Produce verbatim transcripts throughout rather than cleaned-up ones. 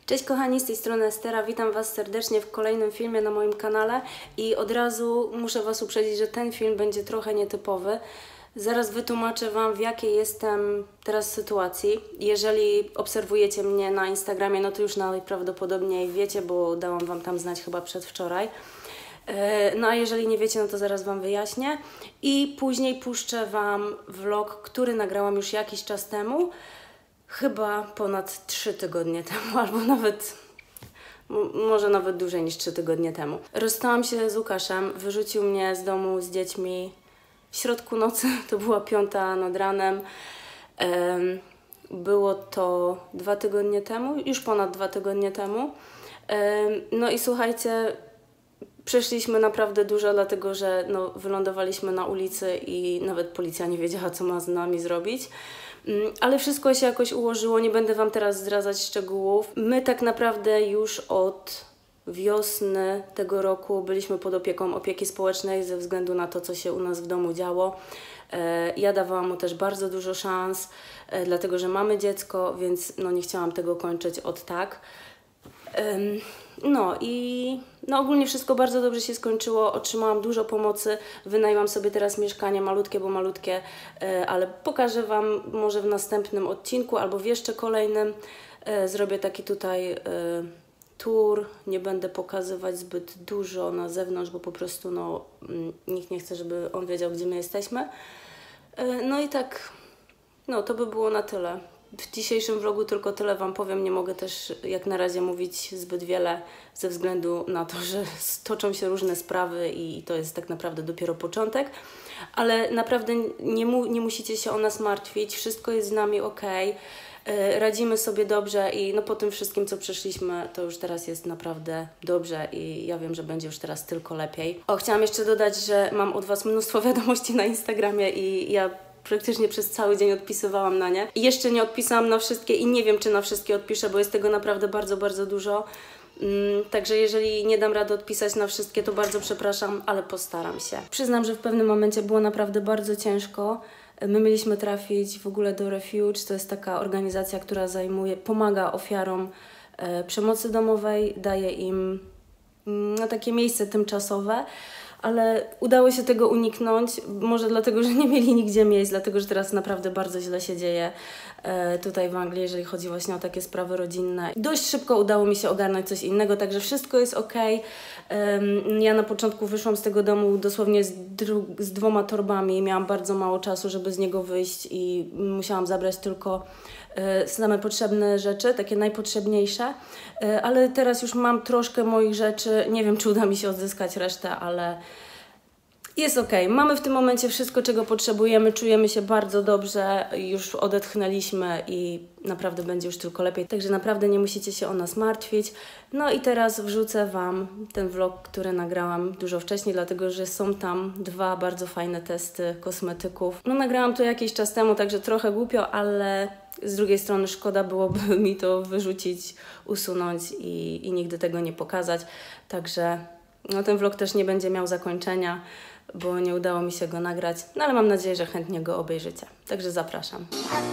Cześć kochani, z tej strony Estera, witam Was serdecznie w kolejnym filmie na moim kanale i od razu muszę Was uprzedzić, że ten film będzie trochę nietypowy. Zaraz wytłumaczę Wam, w jakiej jestem teraz sytuacji. Jeżeli obserwujecie mnie na Instagramie, no to już najprawdopodobniej wiecie, bo dałam Wam tam znać chyba przedwczoraj. No a jeżeli nie wiecie, no to zaraz Wam wyjaśnię. I później puszczę Wam vlog, który nagrałam już jakiś czas temu. Chyba ponad trzy tygodnie temu, albo nawet, może nawet dłużej niż trzy tygodnie temu. Rozstałam się z Łukaszem, wyrzucił mnie z domu z dziećmi w środku nocy, to była piąta nad ranem. Było to dwa tygodnie temu, już ponad dwa tygodnie temu. No i słuchajcie, przeszliśmy naprawdę dużo, dlatego że no, wylądowaliśmy na ulicy i nawet policja nie wiedziała, co ma z nami zrobić. Ale wszystko się jakoś ułożyło, nie będę Wam teraz zdradzać szczegółów. My tak naprawdę już od wiosny tego roku byliśmy pod opieką opieki społecznej ze względu na to, co się u nas w domu działo. Ja dawałam mu też bardzo dużo szans, dlatego że mamy dziecko, więc no, nie chciałam tego kończyć od tak. No i no ogólnie wszystko bardzo dobrze się skończyło, otrzymałam dużo pomocy, wynajęłam sobie teraz mieszkanie malutkie, bo malutkie, ale pokażę Wam może w następnym odcinku albo w jeszcze kolejnym. Zrobię taki tutaj tour, nie będę pokazywać zbyt dużo na zewnątrz, bo po prostu no, nikt nie chce, żeby on wiedział, gdzie my jesteśmy. No i tak, no to by było na tyle. W dzisiejszym vlogu tylko tyle Wam powiem, nie mogę też jak na razie mówić zbyt wiele ze względu na to, że toczą się różne sprawy i to jest tak naprawdę dopiero początek, ale naprawdę nie, mu, nie musicie się o nas martwić, wszystko jest z nami ok, radzimy sobie dobrze i no po tym wszystkim, co przeszliśmy, to już teraz jest naprawdę dobrze i ja wiem, że będzie już teraz tylko lepiej. O, chciałam jeszcze dodać, że mam od Was mnóstwo wiadomości na Instagramie i ja praktycznie przez cały dzień odpisywałam na nie. I jeszcze nie odpisałam na wszystkie i nie wiem, czy na wszystkie odpiszę, bo jest tego naprawdę bardzo, bardzo dużo. Mm, także jeżeli nie dam rady odpisać na wszystkie, to bardzo przepraszam, ale postaram się. Przyznam, że w pewnym momencie było naprawdę bardzo ciężko. My mieliśmy trafić w ogóle do Refuge. To jest taka organizacja, która zajmuje, pomaga ofiarom e, przemocy domowej, daje im no, takie miejsce tymczasowe. Ale udało się tego uniknąć, może dlatego, że nie mieli nigdzie miejsc, dlatego, że teraz naprawdę bardzo źle się dzieje e, tutaj w Anglii, jeżeli chodzi właśnie o takie sprawy rodzinne. Dość szybko udało mi się ogarnąć coś innego, także wszystko jest ok. E, ja na początku wyszłam z tego domu dosłownie z, z dwoma torbami, miałam bardzo mało czasu, żeby z niego wyjść i musiałam zabrać tylko e, same potrzebne rzeczy, takie najpotrzebniejsze, e, ale teraz już mam troszkę moich rzeczy, nie wiem, czy uda mi się odzyskać resztę, ale jest ok. Mamy w tym momencie wszystko, czego potrzebujemy, czujemy się bardzo dobrze, już odetchnęliśmy i naprawdę będzie już tylko lepiej, także naprawdę nie musicie się o nas martwić. No i teraz wrzucę Wam ten vlog, który nagrałam dużo wcześniej, dlatego że są tam dwa bardzo fajne testy kosmetyków. No nagrałam to jakiś czas temu, także trochę głupio, ale z drugiej strony szkoda byłoby mi to wyrzucić, usunąć i, i nigdy tego nie pokazać, także no, ten vlog też nie będzie miał zakończenia, bo nie udało mi się go nagrać, no ale mam nadzieję, że chętnie go obejrzycie. Także zapraszam.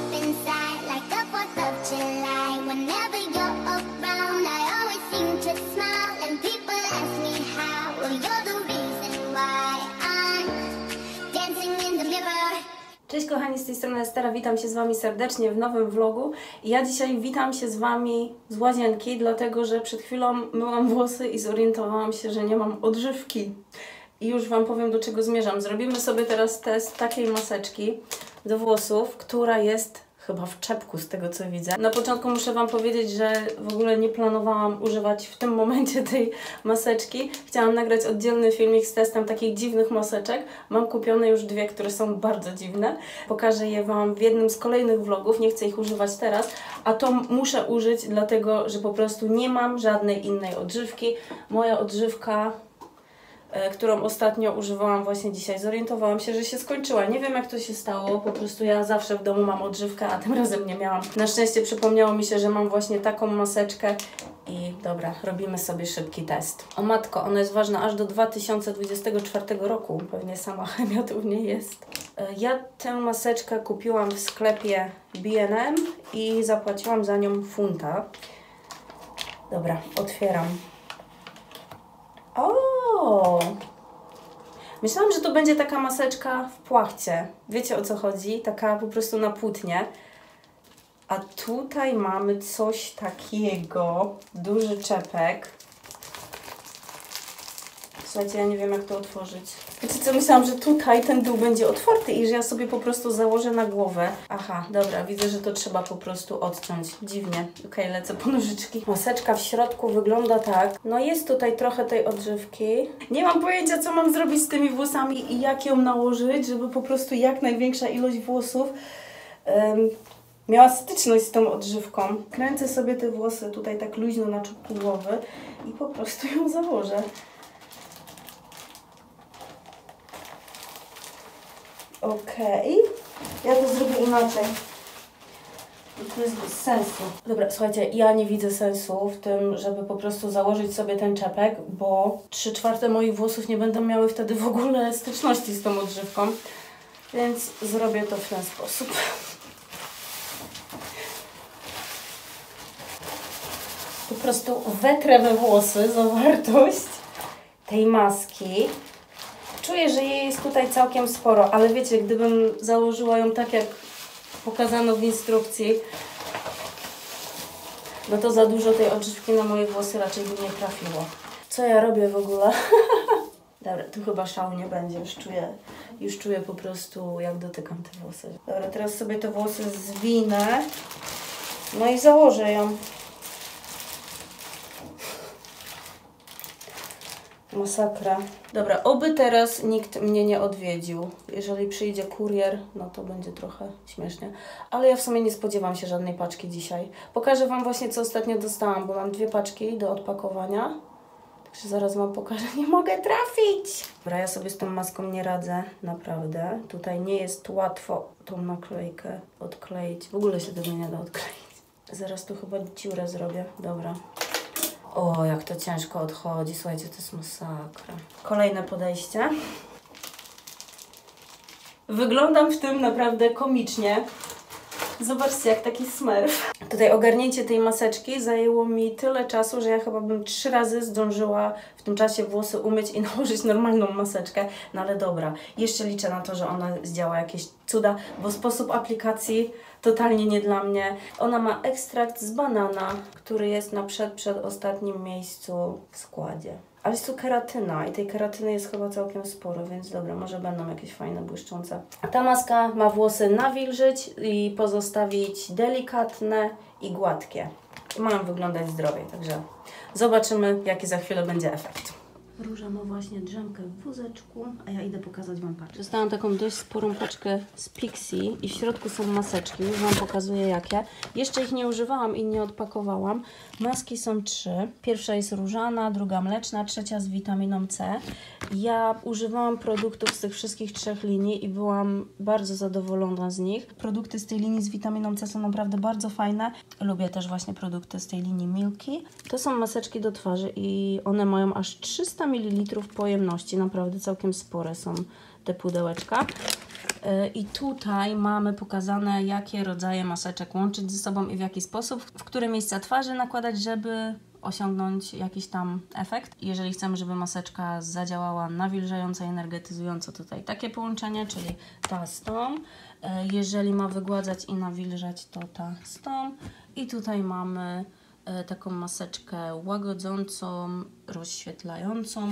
Cześć kochani, z tej strony Estera, witam się z Wami serdecznie w nowym vlogu. Ja dzisiaj witam się z Wami z łazienki, dlatego że przed chwilą myłam włosy i zorientowałam się, że nie mam odżywki. I już Wam powiem, do czego zmierzam. Zrobimy sobie teraz test takiej maseczki do włosów, która jest chyba w czepku z tego, co widzę. Na początku muszę Wam powiedzieć, że w ogóle nie planowałam używać w tym momencie tej maseczki. Chciałam nagrać oddzielny filmik z testem takich dziwnych maseczek. Mam kupione już dwie, które są bardzo dziwne. Pokażę je Wam w jednym z kolejnych vlogów. Nie chcę ich używać teraz, a to muszę użyć, dlatego że po prostu nie mam żadnej innej odżywki. Moja odżywka, którą ostatnio używałam właśnie dzisiaj, zorientowałam się, że się skończyła. Nie wiem, jak to się stało, po prostu ja zawsze w domu mam odżywkę, a tym razem nie miałam. Na szczęście przypomniało mi się, że mam właśnie taką maseczkę i dobra, robimy sobie szybki test. O matko, ona jest ważna aż do dwa tysiące dwudziestego czwartego roku, pewnie sama chemia tu w niej jest. Ja tę maseczkę kupiłam w sklepie B and M i zapłaciłam za nią funta. Dobra, otwieram. O! Myślałam, że to będzie taka maseczka w płachcie. Wiecie, o co chodzi? Taka po prostu na płótnie. A tutaj mamy coś takiego. Duży czepek. Słuchajcie, ja nie wiem, jak to otworzyć. Wiecie co, myślałam, że tutaj ten dół będzie otwarty i że ja sobie po prostu założę na głowę. Aha, dobra, widzę, że to trzeba po prostu odciąć. Dziwnie. Okej, okay, lecę po nożyczki. Maseczka w środku wygląda tak. No jest tutaj trochę tej odżywki. Nie mam pojęcia, co mam zrobić z tymi włosami i jak ją nałożyć, żeby po prostu jak największa ilość włosów um, miała styczność z tą odżywką. Kręcę sobie te włosy tutaj tak luźno na czubku głowy i po prostu ją założę. Okej, okay. Ja to zrobię inaczej. To jest bez sensu. Dobra, słuchajcie, ja nie widzę sensu w tym, żeby po prostu założyć sobie ten czepek, bo trzy czwarte moich włosów nie będą miały wtedy w ogóle styczności z tą odżywką. Więc zrobię to w ten sposób. Po prostu wetrę we włosy zawartość tej maski. Czuję, że jej jest tutaj całkiem sporo, ale wiecie, gdybym założyła ją tak, jak pokazano w instrukcji, no to za dużo tej odżywki na moje włosy raczej by nie trafiło. Co ja robię w ogóle? Dobra, tu chyba szału nie będzie, już czuję, już czuję po prostu, jak dotykam te włosy. Dobra, teraz sobie te włosy zwinę, no i założę ją. Masakra. Dobra, oby teraz nikt mnie nie odwiedził. Jeżeli przyjdzie kurier, no to będzie trochę śmiesznie. Ale ja w sumie nie spodziewam się żadnej paczki dzisiaj. Pokażę Wam właśnie, co ostatnio dostałam, bo mam dwie paczki do odpakowania. Także zaraz Wam pokażę. Nie mogę trafić! Dobra, ja sobie z tą maską nie radzę, naprawdę. Tutaj nie jest łatwo tą naklejkę odkleić. W ogóle się tego nie da odkleić. Zaraz tu chyba dziurę zrobię. Dobra. O, jak to ciężko odchodzi. Słuchajcie, to jest masakra. Kolejne podejście. Wyglądam w tym naprawdę komicznie. Zobaczcie, jak taki smurf. Tutaj ogarnięcie tej maseczki zajęło mi tyle czasu, że ja chyba bym trzy razy zdążyła w tym czasie włosy umyć i nałożyć normalną maseczkę. No ale dobra, jeszcze liczę na to, że ona zdziała jakieś cuda, bo sposób aplikacji totalnie nie dla mnie. Ona ma ekstrakt z banana, który jest na przed, przedostatnim miejscu w składzie. Ale jest tu keratyna i tej keratyny jest chyba całkiem sporo, więc dobra, może będą jakieś fajne, błyszczące. Ta maska ma włosy nawilżyć i pozostawić delikatne i gładkie. I mają wyglądać zdrowie, także zobaczymy, jaki za chwilę będzie efekt. Róża ma właśnie drzemkę w wózeczku, a ja idę pokazać Wam paczkę. Dostałam taką dość sporą paczkę z Pixie i w środku są maseczki. Już Wam pokazuję jakie. Jeszcze ich nie używałam i nie odpakowałam. Maski są trzy. Pierwsza jest różana, druga mleczna, trzecia z witaminą C. Ja używałam produktów z tych wszystkich trzech linii i byłam bardzo zadowolona z nich. Produkty z tej linii z witaminą C są naprawdę bardzo fajne. Lubię też właśnie produkty z tej linii Milky. To są maseczki do twarzy i one mają aż trzysta mililitrów pojemności. Naprawdę całkiem spore są te pudełeczka. I tutaj mamy pokazane, jakie rodzaje maseczek łączyć ze sobą i w jaki sposób, w które miejsca twarzy nakładać, żeby osiągnąć jakiś tam efekt. Jeżeli chcemy, żeby maseczka zadziałała nawilżająco i energetyzująco, tutaj takie połączenie, czyli ta z tą. Jeżeli ma wygładzać i nawilżać, to ta z tą. I tutaj mamy taką maseczkę łagodzącą, rozświetlającą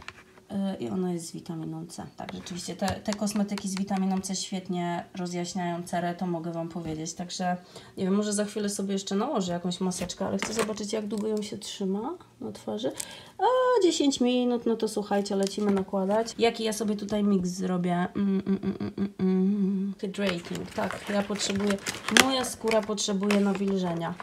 i ona jest z witaminą C. Tak, rzeczywiście te, te kosmetyki z witaminą C świetnie rozjaśniają cerę, to mogę Wam powiedzieć. Także nie wiem, może za chwilę sobie jeszcze nałożę jakąś maseczkę, ale chcę zobaczyć, jak długo ją się trzyma na twarzy. A dziesięć minut, no to słuchajcie, lecimy nakładać. Jaki ja sobie tutaj miks zrobię? Mm, mm, mm, mm, mm. Hydrating, tak, ja potrzebuję, moja skóra potrzebuje nawilżenia.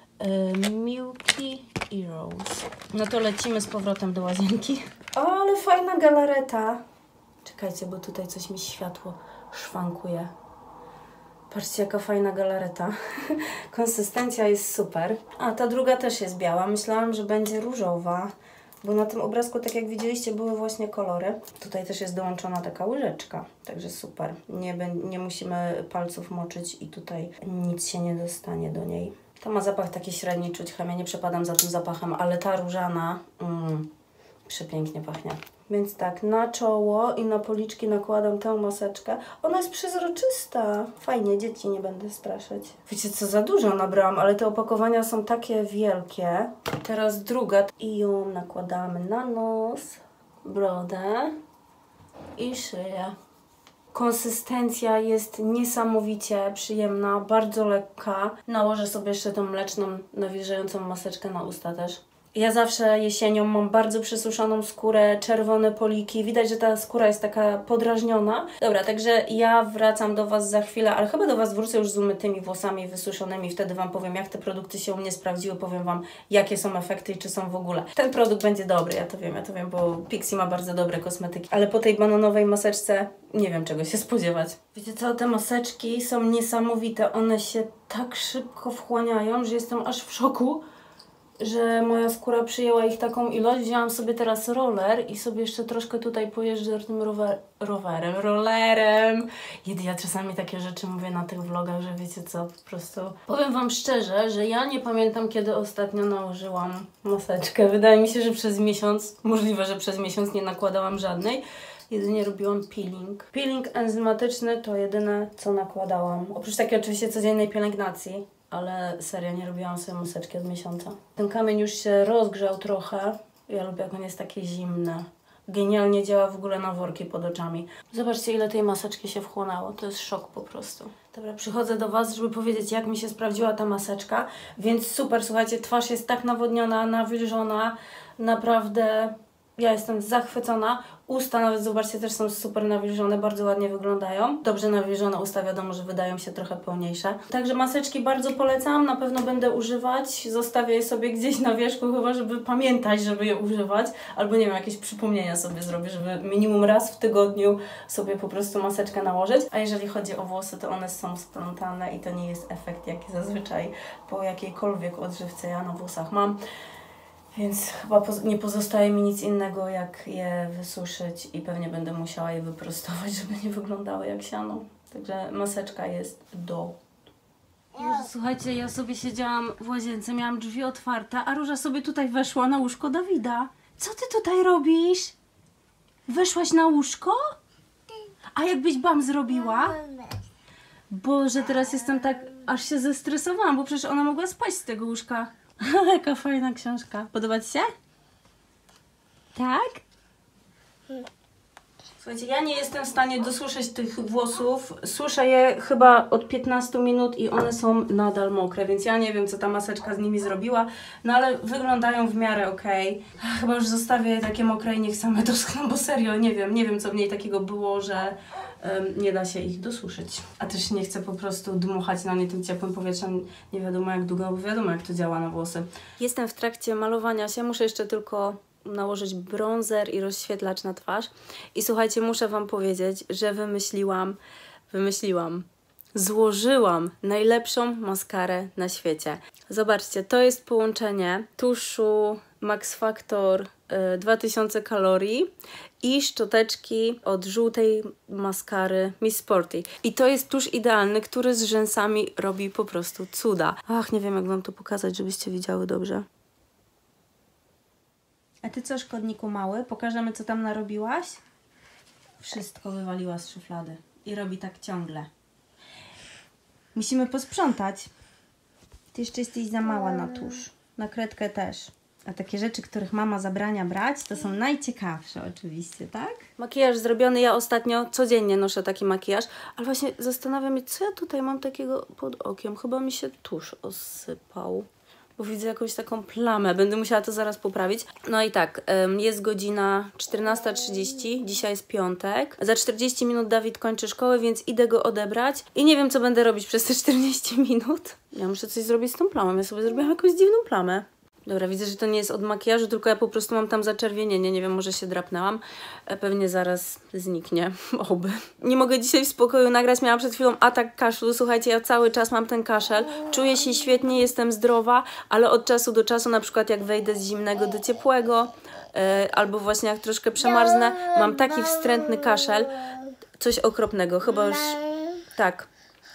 Milky i Rose. No to lecimy z powrotem do łazienki. O, ale fajna galareta. Czekajcie, bo tutaj coś mi światło szwankuje. Patrzcie, jaka fajna galareta. Konsystencja jest super. A ta druga też jest biała. Myślałam, że będzie różowa, bo na tym obrazku, tak jak widzieliście, były właśnie kolory. Tutaj też jest dołączona taka łyżeczka, także super. Nie, nie musimy palców moczyć i tutaj nic się nie dostanie do niej. Ta ma zapach taki średni, czuć chemię, nie przepadam za tym zapachem, ale ta różana mm, przepięknie pachnie. Więc tak, na czoło i na policzki nakładam tę maseczkę. Ona jest przezroczysta. Fajnie, dzieci nie będę straszyć. Wiecie co, za dużo nabrałam, ale te opakowania są takie wielkie. Teraz druga. I ją nakładamy na nos, brodę i szyję. Konsystencja jest niesamowicie przyjemna, bardzo lekka. Nałożę sobie jeszcze tą mleczną, nawilżającą maseczkę na usta też. Ja zawsze jesienią mam bardzo przesuszoną skórę, czerwone poliki. Widać, że ta skóra jest taka podrażniona. Dobra, także ja wracam do Was za chwilę, ale chyba do Was wrócę już z umytymi włosami wysuszonymi. Wtedy Wam powiem, jak te produkty się u mnie sprawdziły. Powiem Wam, jakie są efekty i czy są w ogóle. Ten produkt będzie dobry, ja to wiem, ja to wiem, bo Pixi ma bardzo dobre kosmetyki. Ale po tej bananowej maseczce nie wiem, czego się spodziewać. Wiecie co, te maseczki są niesamowite. One się tak szybko wchłaniają, że jestem aż w szoku, że moja skóra przyjęła ich taką ilość. Wzięłam sobie teraz roller i sobie jeszcze troszkę tutaj pojeżdżę tym rower, rowerem, rollerem. Jedy, ja czasami takie rzeczy mówię na tych vlogach, że wiecie co, po prostu... Powiem Wam szczerze, że ja nie pamiętam, kiedy ostatnio nałożyłam maseczkę. Wydaje mi się, że przez miesiąc, możliwe, że przez miesiąc nie nakładałam żadnej. Jedynie robiłam peeling. Peeling enzymatyczny to jedyne, co nakładałam. Oprócz takiej oczywiście codziennej pielęgnacji. Ale serio, nie robiłam sobie maseczki od miesiąca. Ten kamień już się rozgrzał trochę. Ja lubię, jak on jest taki zimny. Genialnie działa w ogóle na worki pod oczami. Zobaczcie, ile tej maseczki się wchłonęło. To jest szok po prostu. Dobra, przychodzę do Was, żeby powiedzieć, jak mi się sprawdziła ta maseczka. Więc super, słuchajcie, twarz jest tak nawodniona, nawilżona. Naprawdę... Ja jestem zachwycona. Usta nawet, zobaczcie, też są super nawilżone, bardzo ładnie wyglądają. Dobrze nawilżone usta, wiadomo, że wydają się trochę pełniejsze. Także maseczki bardzo polecam, na pewno będę używać. Zostawię je sobie gdzieś na wierzchu, chyba żeby pamiętać, żeby je używać. Albo nie wiem, jakieś przypomnienia sobie zrobię, żeby minimum raz w tygodniu sobie po prostu maseczkę nałożyć. A jeżeli chodzi o włosy, to one są splątane i to nie jest efekt, jaki zazwyczaj po jakiejkolwiek odżywce ja na włosach mam. Więc chyba nie pozostaje mi nic innego, jak je wysuszyć i pewnie będę musiała je wyprostować, żeby nie wyglądały jak siano. Także maseczka jest do. Słuchajcie, ja sobie siedziałam w łazience, miałam drzwi otwarte, a Róża sobie tutaj weszła na łóżko Dawida. Co ty tutaj robisz? Weszłaś na łóżko? A jakbyś bam zrobiła? Boże, teraz jestem tak, aż się zestresowałam, bo przecież ona mogła spać z tego łóżka. Jaka fajna książka. Podoba Ci się? Tak? Słuchajcie, ja nie jestem w stanie dosuszyć tych włosów. Suszę je chyba od piętnastu minut i one są nadal mokre, więc ja nie wiem, co ta maseczka z nimi zrobiła, no ale wyglądają w miarę okej. Chyba już zostawię je takie mokre i niech same doschną, bo serio, nie wiem, nie wiem, co w niej takiego było, że um, nie da się ich dosuszyć. A też nie chcę po prostu dmuchać na nie tym ciepłym powietrzem, nie wiadomo jak długo, bo wiadomo jak to działa na włosy. Jestem w trakcie malowania się, muszę jeszcze tylko nałożyć bronzer i rozświetlacz na twarz. I słuchajcie, muszę Wam powiedzieć, że wymyśliłam, wymyśliłam, złożyłam najlepszą maskarę na świecie. Zobaczcie, to jest połączenie tuszu Max Factor y, dwa tysiące kalorii i szczoteczki od żółtej maskary Miss Sporty. I to jest tusz idealny, który z rzęsami robi po prostu cuda. Ach, nie wiem jak Wam to pokazać, żebyście widziały dobrze. A Ty co, szkodniku mały? Pokażemy, co tam narobiłaś? Wszystko wywaliła z szuflady. I robi tak ciągle. Musimy posprzątać. Ty jeszcze jesteś za mała na tusz. Na kredkę też. A takie rzeczy, których mama zabrania brać, to są najciekawsze oczywiście, tak? Makijaż zrobiony. Ja ostatnio codziennie noszę taki makijaż. Ale właśnie zastanawiam się, co ja tutaj mam takiego pod okiem. Chyba mi się tusz osypał. Bo widzę jakąś taką plamę. Będę musiała to zaraz poprawić. No i tak, jest godzina czternasta trzydzieści. Dzisiaj jest piątek. Za czterdzieści minut Dawid kończy szkołę, więc idę go odebrać. I nie wiem, co będę robić przez te czterdzieści minut. Ja muszę coś zrobić z tą plamą. Ja sobie zrobiłam jakąś dziwną plamę. Dobra, widzę, że to nie jest od makijażu, tylko ja po prostu mam tam zaczerwienienie. Nie wiem, może się drapnęłam. Pewnie zaraz zniknie. Oby. Nie mogę dzisiaj w spokoju nagrać. Miałam przed chwilą atak kaszlu. Słuchajcie, ja cały czas mam ten kaszel. Czuję się świetnie, jestem zdrowa, ale od czasu do czasu, na przykład jak wejdę z zimnego do ciepłego, yy, albo właśnie jak troszkę przemarznę, mam taki wstrętny kaszel. Coś okropnego. Chyba już... Tak.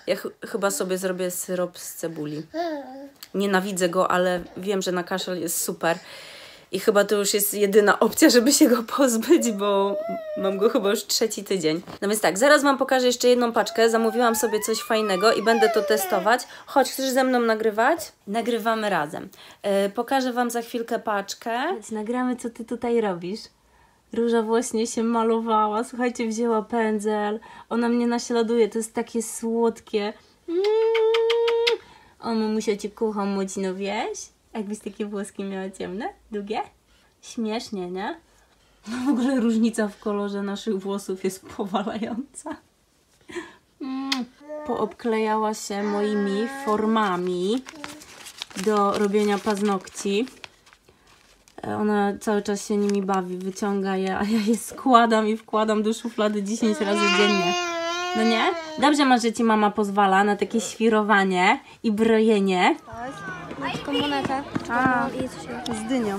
Ja ch chyba sobie zrobię syrop z cebuli. Nienawidzę go, ale wiem, że na kaszel jest super. I chyba to już jest jedyna opcja, żeby się go pozbyć, bo mam go chyba już trzeci tydzień. No więc tak, zaraz Wam pokażę jeszcze jedną paczkę. Zamówiłam sobie coś fajnego i będę to testować. Chodź, chcesz ze mną nagrywać? Nagrywamy razem. Yy, pokażę Wam za chwilkę paczkę. Chodź, nagramy, co Ty tutaj robisz. Róża właśnie się malowała. Słuchajcie, wzięła pędzel. Ona mnie naśladuje. To jest takie słodkie. Mm. O, mamusia Cię kocham, młodzi, wieś? Jakbyś takie włoski miała ciemne, długie? Śmiesznie, nie? No w ogóle różnica w kolorze naszych włosów jest powalająca. Mm. Poobklejała się moimi formami do robienia paznokci. Ona cały czas się nimi bawi, wyciąga je, a ja je składam i wkładam do szuflady dziesięć razy dziennie. No nie? Dobrze masz, że Ci mama pozwala na takie świrowanie i brojenie. Mam taką monetę. A, I coś z dynią.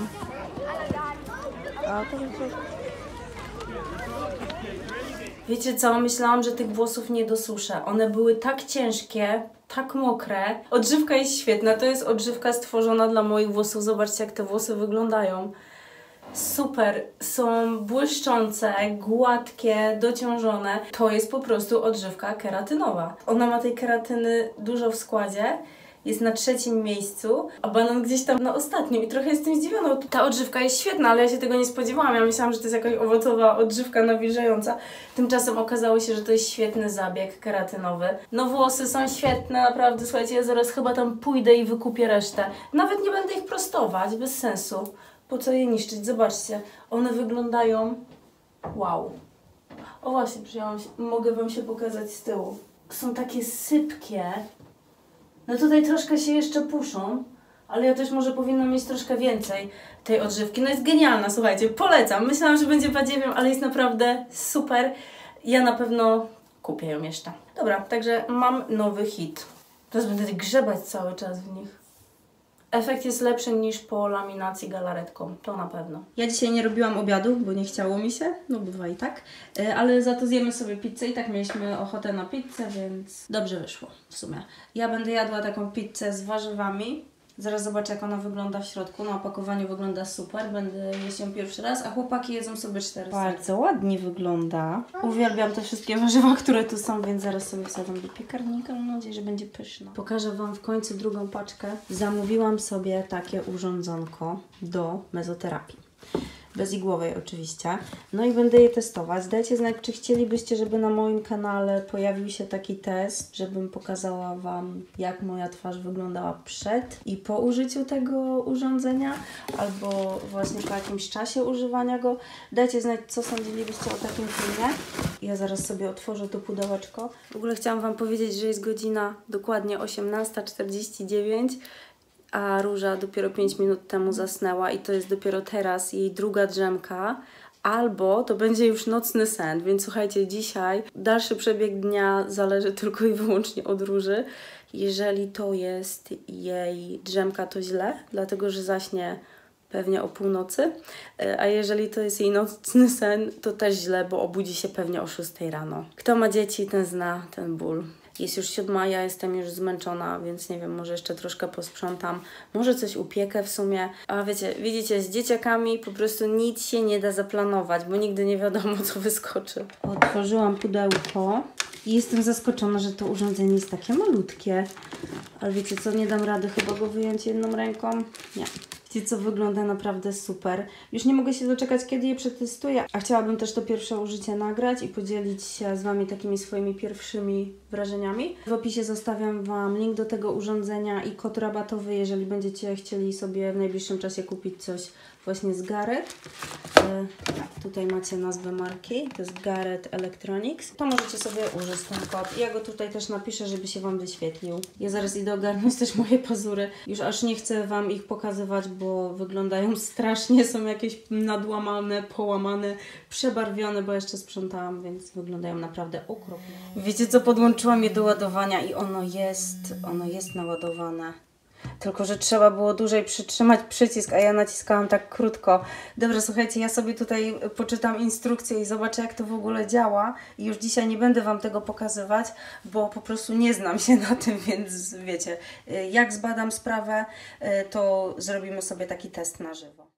Wiecie co? Myślałam, że tych włosów nie dosuszę. One były tak ciężkie, tak mokre. Odżywka jest świetna. To jest odżywka stworzona dla moich włosów. Zobaczcie, jak te włosy wyglądają. Super, są błyszczące, gładkie, dociążone. To jest po prostu odżywka keratynowa. Ona ma tej keratyny dużo w składzie. Jest na trzecim miejscu, a banan gdzieś tam na ostatnim i trochę jestem zdziwiona. Ta odżywka jest świetna, ale ja się tego nie spodziewałam. Ja myślałam, że to jest jakaś owocowa odżywka nawilżająca. Tymczasem okazało się, że to jest świetny zabieg keratynowy. No włosy są świetne, naprawdę. Słuchajcie, ja zaraz chyba tam pójdę i wykupię resztę. Nawet nie będę ich prostować, bez sensu. Po co je niszczyć? Zobaczcie, one wyglądają... Wow. O właśnie, przyjęłam się... mogę Wam się pokazać z tyłu. Są takie sypkie. No tutaj troszkę się jeszcze puszą, ale ja też może powinnam mieć troszkę więcej tej odżywki. No jest genialna, słuchajcie, polecam. Myślałam, że będzie badziewiem, ale jest naprawdę super. Ja na pewno kupię ją jeszcze. Dobra, także mam nowy hit. Teraz będę grzebać cały czas w nich. Efekt jest lepszy niż po laminacji galaretką, to na pewno. Ja dzisiaj nie robiłam obiadu, bo nie chciało mi się, no bywa i tak, ale za to zjemy sobie pizzę i tak mieliśmy ochotę na pizzę, więc dobrze wyszło w sumie. Ja będę jadła taką pizzę z warzywami. Zaraz zobaczę, jak ona wygląda w środku. Na opakowaniu wygląda super. Będę jeść ją pierwszy raz, a chłopaki jedzą sobie cztery. Bardzo ładnie wygląda. Uwielbiam te wszystkie warzywa, które tu są, więc zaraz sobie wsadzam do piekarnika. Mam nadzieję, że będzie pyszna. Pokażę Wam w końcu drugą paczkę. Zamówiłam sobie takie urządzonko do mezoterapii. Bezigłowej oczywiście. No i będę je testować. Dajcie znać, czy chcielibyście, żeby na moim kanale pojawił się taki test, żebym pokazała Wam, jak moja twarz wyglądała przed i po użyciu tego urządzenia, albo właśnie po jakimś czasie używania go. Dajcie znać, co sądzilibyście o takim filmie. Ja zaraz sobie otworzę to pudełeczko. W ogóle chciałam Wam powiedzieć, że jest godzina dokładnie osiemnasta czterdzieści dziewięć. A Róża dopiero pięć minut temu zasnęła i to jest dopiero teraz jej druga drzemka, albo to będzie już nocny sen, więc słuchajcie, dzisiaj dalszy przebieg dnia zależy tylko i wyłącznie od Róży. Jeżeli to jest jej drzemka, to źle, dlatego że zaśnie pewnie o północy, a jeżeli to jest jej nocny sen, to też źle, bo obudzi się pewnie o szóstej rano. Kto ma dzieci, ten zna ten ból. Jest już siódma, ja jestem już zmęczona, więc nie wiem, może jeszcze troszkę posprzątam. Może coś upiekę w sumie. A wiecie, widzicie, z dzieciakami po prostu nic się nie da zaplanować, bo nigdy nie wiadomo, co wyskoczy. Otworzyłam pudełko i jestem zaskoczona, że to urządzenie jest takie malutkie. Ale wiecie co, nie dam rady chyba go wyjąć jedną ręką. Nie. Wiecie co, wygląda naprawdę super. Już nie mogę się doczekać, kiedy je przetestuję. A chciałabym też to pierwsze użycie nagrać i podzielić się z Wami takimi swoimi pierwszymi wrażeniami. W opisie zostawiam Wam link do tego urządzenia i kod rabatowy, jeżeli będziecie chcieli sobie w najbliższym czasie kupić coś właśnie z Gareth. E, tutaj macie nazwę marki, to jest Gareth Electronics. To możecie sobie użyć ten kod. Ja go tutaj też napiszę, żeby się Wam wyświetlił. Ja zaraz idę ogarnąć też moje pazury. Już aż nie chcę Wam ich pokazywać, bo wyglądają strasznie, są jakieś nadłamane, połamane, przebarwione, bo jeszcze sprzątałam, więc wyglądają naprawdę okropnie. Wiecie co, podłączyłam je do ładowania i ono jest, ono jest naładowane. Tylko że trzeba było dłużej przytrzymać przycisk, a ja naciskałam tak krótko. Dobra, słuchajcie, ja sobie tutaj poczytam instrukcję i zobaczę, jak to w ogóle działa. I już dzisiaj nie będę Wam tego pokazywać, bo po prostu nie znam się na tym, więc wiecie, jak zbadam sprawę, to zrobimy sobie taki test na żywo.